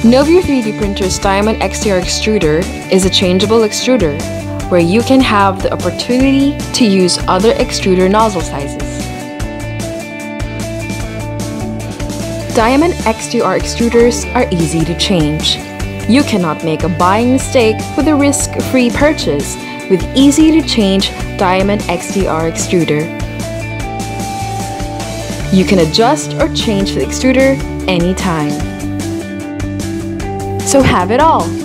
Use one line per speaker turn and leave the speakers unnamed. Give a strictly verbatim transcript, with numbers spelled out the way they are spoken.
Novio three D Printer's Diamond X T R extruder is a changeable extruder where you can have the opportunity to use other extruder nozzle sizes. Diamond X T R extruders are easy to change. You cannot make a buying mistake with a risk-free purchase with easy-to-change Diamond X T R extruder. You can adjust or change the extruder anytime. So have it all!